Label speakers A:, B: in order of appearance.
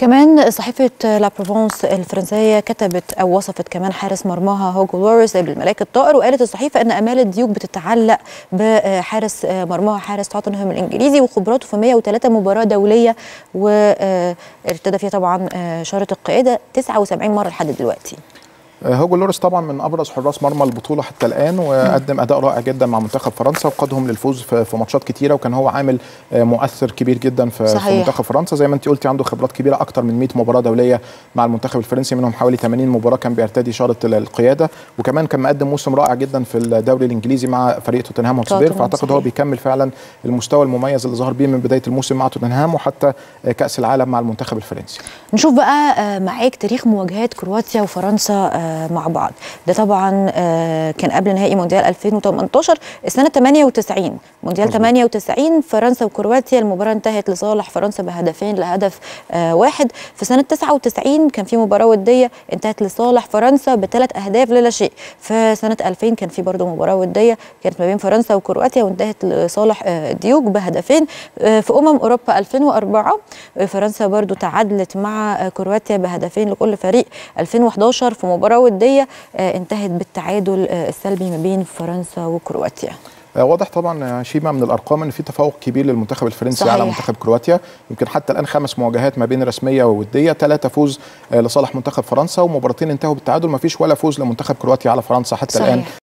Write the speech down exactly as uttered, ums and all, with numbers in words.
A: كمان صحيفة لا بروفونس الفرنسية كتبت أو وصفت كمان حارس مرماها هوجو لوريس بالملاك الطائر، وقالت الصحيفة أن آمال الديوك بتتعلق بحارس مرماها حارس توتنهام الإنجليزي وخبراته في مئة وثلاثة مباراة دولية، وارتدى فيها طبعا شارة القيادة تسعة وسبعين مرة لحد دلوقتي.
B: هوجو لوريس طبعا من ابرز حراس مرمى البطوله حتى الان، وقدم اداء رائع جدا مع منتخب فرنسا وقادهم للفوز في ماتشات كتيره، وكان هو عامل مؤثر كبير جدا في, في منتخب فرنسا. زي ما انت قلتي عنده خبرات كبيره، اكتر من مئة مباراه دوليه مع المنتخب الفرنسي، منهم حوالي ثمانين مباراه كان بيرتدي شاره القياده، وكمان كان مقدم موسم رائع جدا في الدوري الانجليزي مع فريق توتنهام هوتسبير. فاعتقد هو بيكمل فعلا المستوى المميز اللي ظهر بيه من بدايه الموسم مع توتنهام وحتى كاس العالم مع المنتخب الفرنسي.
A: نشوف بقى معاك تاريخ مواجهات كرواتيا وفرنسا مع بعض. ده طبعا كان قبل نهائي مونديال ألفين وثمانية عشر سنه ثمانية وتسعين، مونديال ثمانية وتسعين فرنسا وكرواتيا، المباراه انتهت لصالح فرنسا بهدفين لهدف واحد. في سنه تسعة وتسعين كان في مباراه وديه انتهت لصالح فرنسا بثلاث اهداف للا شيء. في سنه ألفين كان في برضه مباراه وديه كانت ما بين فرنسا وكرواتيا وانتهت لصالح الديوك بهدفين. في امم اوروبا ألفين وأربعة فرنسا برضه تعادلت مع كرواتيا بهدفين لكل فريق. ألفين وأحد عشر في مباراه وديه انتهت بالتعادل السلبي ما بين فرنسا وكرواتيا.
B: واضح طبعا شيماء من الارقام ان في تفوق كبير للمنتخب الفرنسي صحيح. على منتخب كرواتيا، يمكن حتى الان خمس مواجهات ما بين رسميه ووديه، ثلاثه فوز لصالح منتخب فرنسا ومباراتين انتهوا بالتعادل، ما فيش ولا فوز لمنتخب كرواتيا على فرنسا حتى صحيح. الان.